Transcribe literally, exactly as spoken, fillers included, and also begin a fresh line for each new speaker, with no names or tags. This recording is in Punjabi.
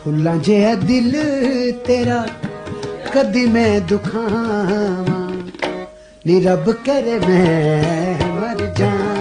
फुल्लां जिहा दिल तेरा कदी मैं दुखावां नी रब करे मैं मर जावां।